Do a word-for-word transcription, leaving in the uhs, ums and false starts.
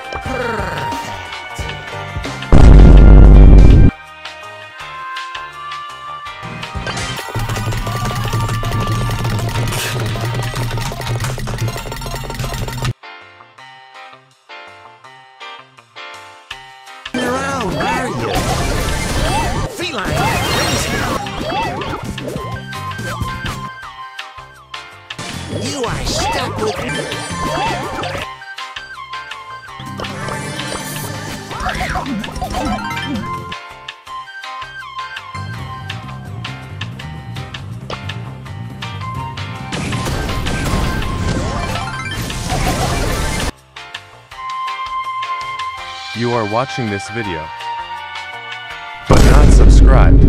Around, where are you? Feline, crazy. You are stuck with me. You are watching this video, but not subscribed.